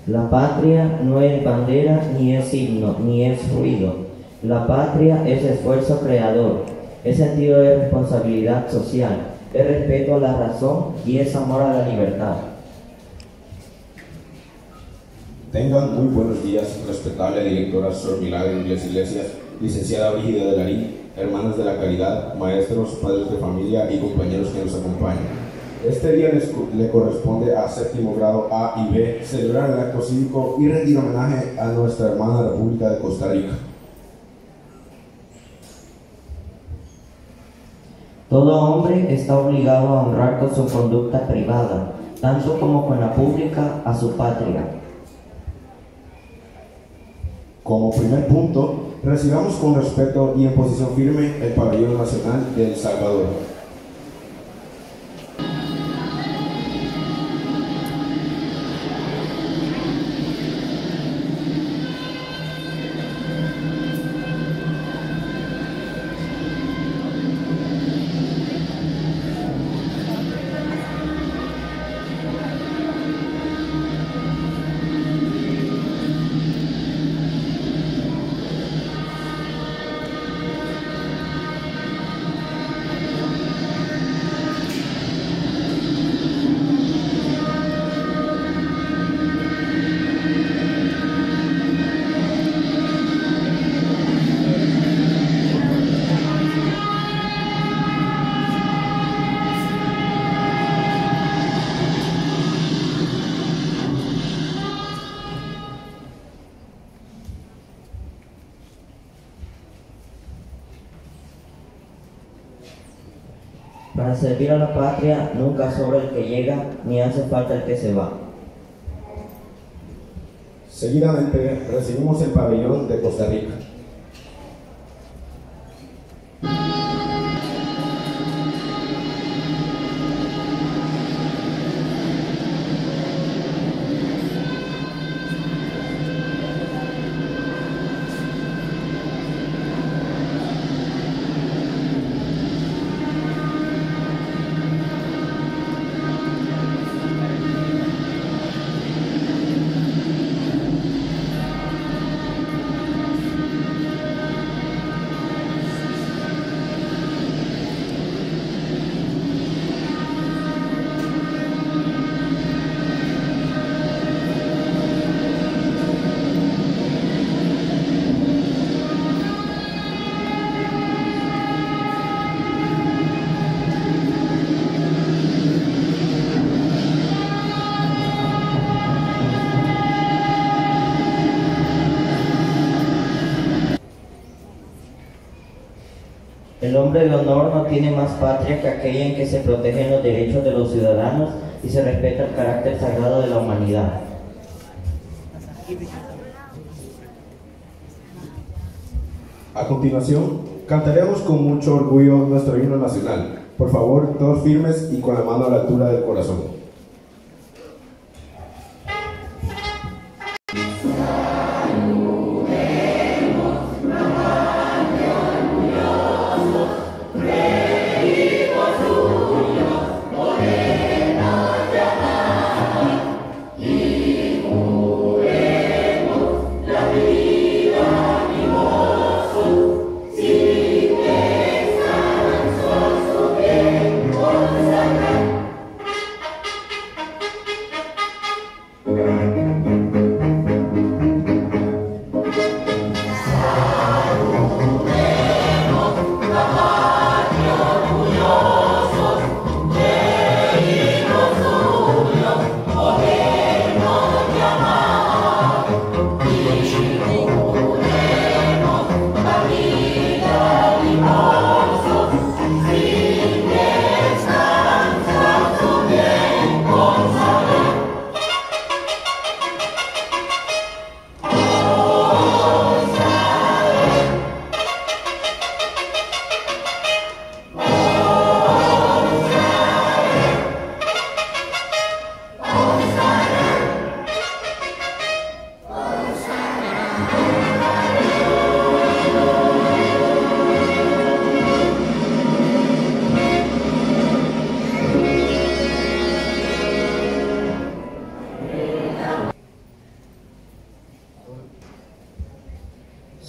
La patria no es bandera, ni es himno, ni es ruido. La patria es esfuerzo creador, es sentido de responsabilidad social, es respeto a la razón y es amor a la libertad. Tengan muy buenos días, respetable directora Sor Milagro Iglesias, licenciada Brígida de Larín, hermanas de la caridad, maestros, padres de familia y compañeros que nos acompañan. Este día le corresponde a séptimo grado A y B celebrar el acto cívico y rendir homenaje a nuestra hermana República de Costa Rica. Todo hombre está obligado a honrar con su conducta privada, tanto como con la pública, a su patria. Como primer punto, recibamos con respeto y en posición firme el pabellón nacional de El Salvador. Para servir a la patria nunca sobra el que llega, ni hace falta el que se va. Seguidamente recibimos el pabellón de Costa Rica. El hombre de honor no tiene más patria que aquella en que se protegen los derechos de los ciudadanos y se respeta el carácter sagrado de la humanidad. A continuación, cantaremos con mucho orgullo nuestro himno nacional. Por favor, todos firmes y con la mano a la altura del corazón.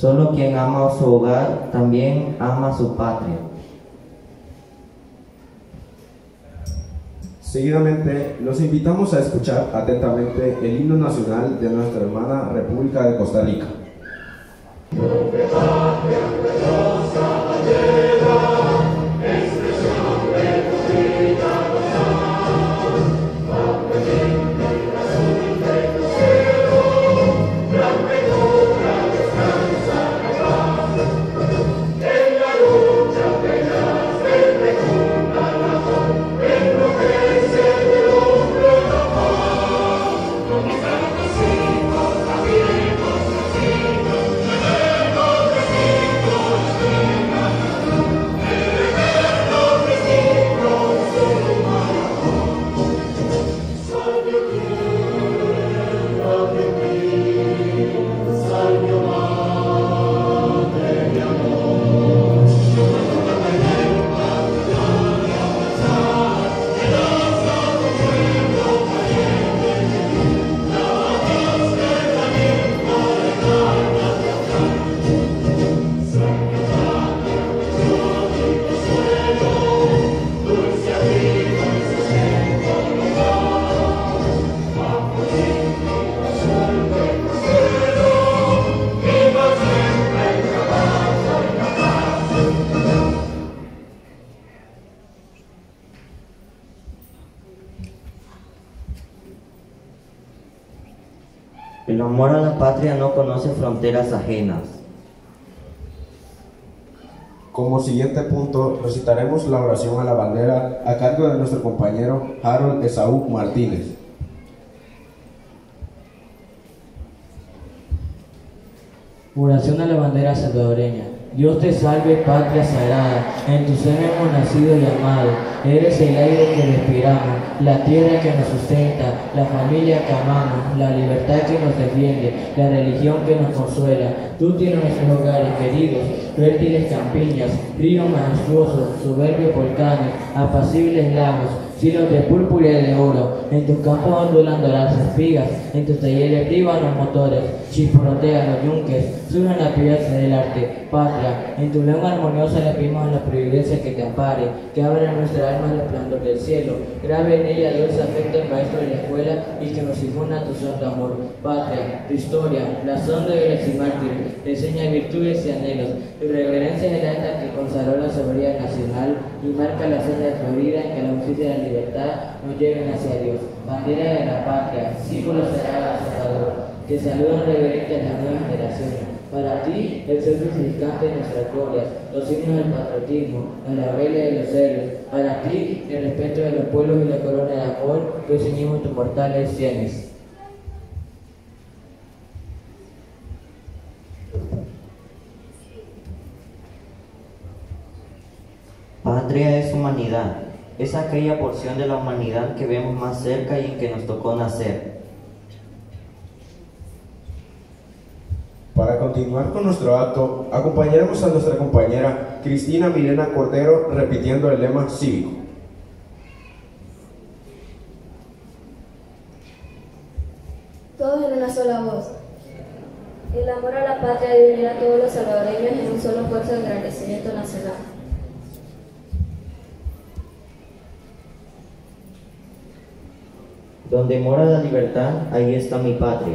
Solo quien ama su hogar también ama su patria. Seguidamente, los invitamos a escuchar atentamente el himno nacional de nuestra hermana República de Costa Rica. El amor a la patria no conoce fronteras ajenas. Como siguiente punto, recitaremos la oración a la bandera a cargo de nuestro compañero Harold Esaú Martínez. Oración a la bandera salvadoreña. Dios te salve, patria sagrada, en tu seno hemos nacido y amado. Eres el aire que respiramos, la tierra que nos sustenta, la familia que amamos, la libertad que nos defiende, la religión que nos consuela. Tú tienes nuestros hogares queridos, fértiles campiñas, ríos majestuosos, soberbios volcanes, apacibles lagos, cielos de púrpura y de oro. En tus campos ondulando las espigas, en tus talleres privan los motores, chisporrotean los yunques, surgen la pieza del arte, patria. En tu lengua armoniosa le pedimos a la providencia que te ampare, que abra nuestra alma el resplandor del cielo, grabe en ella dulce afecto el maestro de la escuela y que nos infunda tu santo amor. Patria, tu historia, razón de héroes y mártires, te enseña virtudes y anhelos. Tu reverencia es el alta que consagró la soberanía nacional y marca la senda de Florida en que la justicia y la libertad nos lleven hacia Dios. Bandera de la patria, símbolo sagrado salvador, te saludan reverentes las nuevas generaciones. Para ti, el ser crucificante de nuestras glorias, los signos del patriotismo, la rebelión de los héroes. Para ti, el respeto de los pueblos y la corona de amor que ceñimos tus mortales sienes. Patria es humanidad, es aquella porción de la humanidad que vemos más cerca y en que nos tocó nacer. Para continuar con nuestro acto, acompañaremos a nuestra compañera Cristina Milena Cordero repitiendo el lema cívico. Todos en una sola voz. El amor a la patria debe unir a todos los salvadoreños en un solo esfuerzo de engrandecimiento nacional. Donde mora la libertad, ahí está mi patria.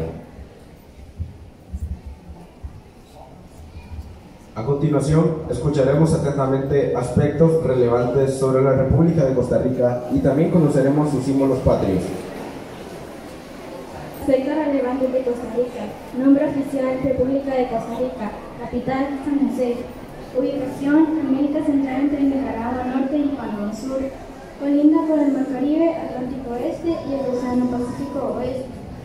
A continuación, escucharemos atentamente aspectos relevantes sobre la República de Costa Rica y también conoceremos sus símbolos patrios. Aspectos relevantes de Costa Rica. Nombre oficial: República de Costa Rica. Capital: San José. Ubicación: América Central entre Nicaragua Norte y Panamá Sur. Colinda con el Mar Caribe, Atlántico Oeste y el Océano Pacífico Oeste.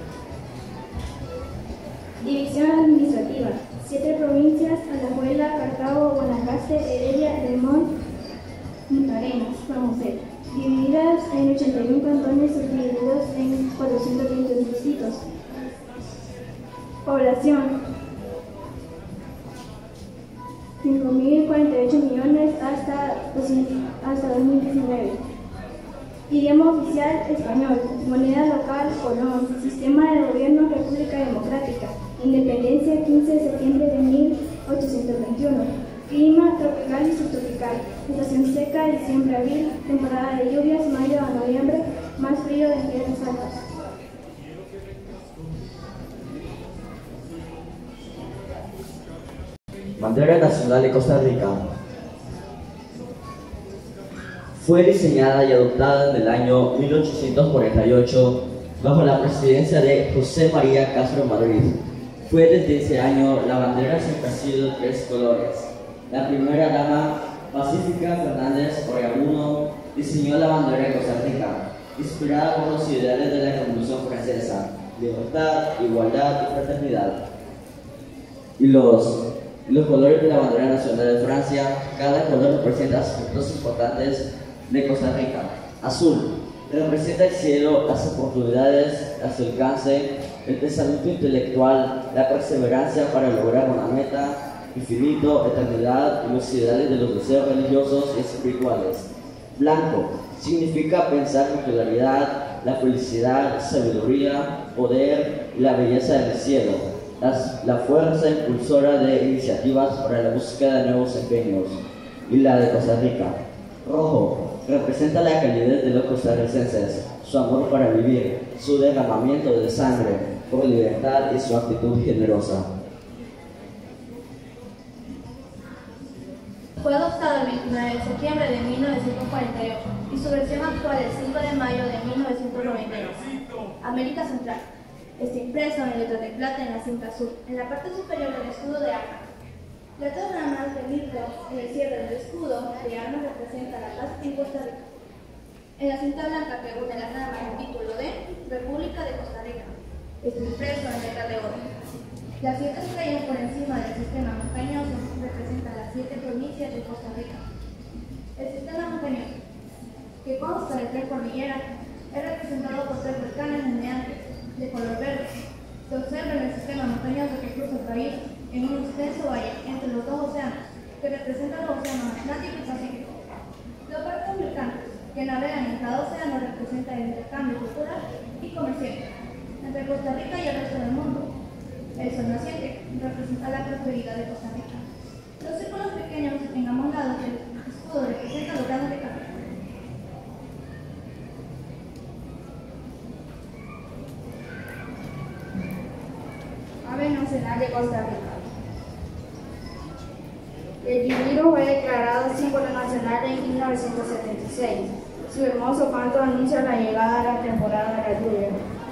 División administrativa: 7 provincias: Alajuela, Cartago, Guanacaste, Heredia, Limón, Punta Arenas, San José. Divididas en 81 cantones subdivididos en 420 distritos. Población: 5.048 millones hasta 2019. Idioma oficial: español. Moneda local: colón. Sistema de gobierno: República Democrática. Independencia: 15 de septiembre de 1810. 1821. Clima tropical y subtropical. Estación seca, diciembre a abril. Temporada de lluvias, mayo a noviembre. Más frío de inviernos altos. Bandera Nacional de Costa Rica. Fue diseñada y adoptada en el año 1848 bajo la presidencia de José María Castro Madrid. Fue desde ese año la bandera siempre ha sido de 3 colores. La primera dama, Pacífica Fernández Oreamuno, diseñó la bandera de Costa Rica, inspirada por los ideales de la Revolución Francesa: libertad, igualdad y fraternidad. Y los colores de la bandera nacional de Francia, cada color representa aspectos importantes de Costa Rica. Azul representa el cielo, las oportunidades, el alcance, el pensamiento intelectual, la perseverancia para lograr una meta, infinito, eternidad y los ideales de los deseos religiosos y espirituales. Blanco significa pensar con claridad, la felicidad, sabiduría, poder y la belleza del cielo, la fuerza impulsora de iniciativas para la búsqueda de nuevos empeños. Y la de Costa Rica. Rojo representa la calidez de los costarricenses, su amor para vivir, su derramamiento de sangre por libertad y su actitud generosa. Fue adoptado el 29 de septiembre de 1948 y su versión actual el 5 de mayo de 1992. América Central. Está impreso en letras de plata en la cinta azul, en la parte superior del escudo de armas. Las dos ramas del libro en el cierre del escudo de armas representa la paz en Costa Rica. En la cinta blanca que une las ramas el título de República de Costa Rica. Está impreso en letras de oro. Las 7 estrellas por encima del sistema montañoso representan las 7 provincias de Costa Rica. El sistema montañoso, que consta de 3 cordilleras, es representado por 3 volcanes humeantes de color verde. Se observa en el sistema montañoso que cruza el país en un extenso valle entre los 2 océanos, que representan los océanos Atlántico y Pacífico. Los barcos mercantes que navegan en cada océano representan el intercambio cultural y comercial entre Costa Rica y el resto del mundo. El sol naciente representa la prosperidad de Costa Rica. Los círculos pequeños en ambos lados del escudo representan los grados de café. Ave nacional de Costa Rica. El guirido fue declarado símbolo nacional en 1976. Su hermoso canto anuncia la llegada de la temporada de la lluvia.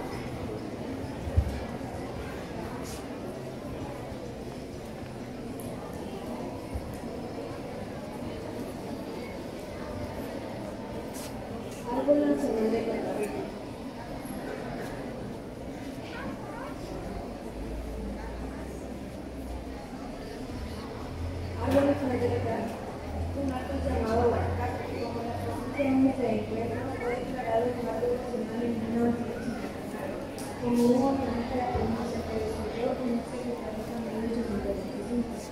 Árbol nacional de Costa Rica. Árbol nacional de Costa Rica. Un árbol llamado huacaca, que como la provincia se encuentra, fue declarado como árbol nacional en 1980. Como un homenaje a la provincia que desarrolló en este secretario en 1875.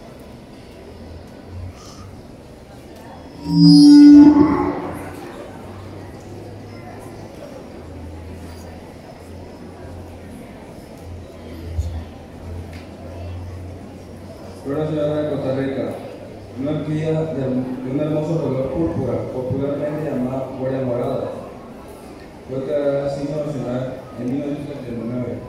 Flor nacional de Costa Rica, una orquídea de un hermoso color púrpura, popularmente llamada Guardia Morada. Fue declarada signo nacional en 1979.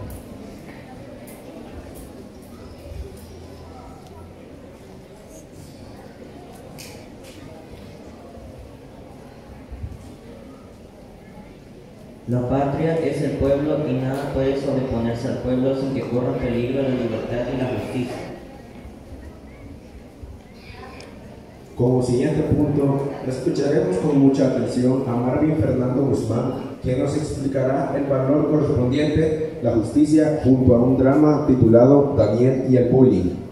La patria es el pueblo y nada puede sobreponerse al pueblo sin que corra peligro la libertad y la justicia. Como siguiente punto, escucharemos con mucha atención a Marvin Fernando Guzmán, quien nos explicará el valor correspondiente, la justicia, junto a un drama titulado Daniel y el bullying.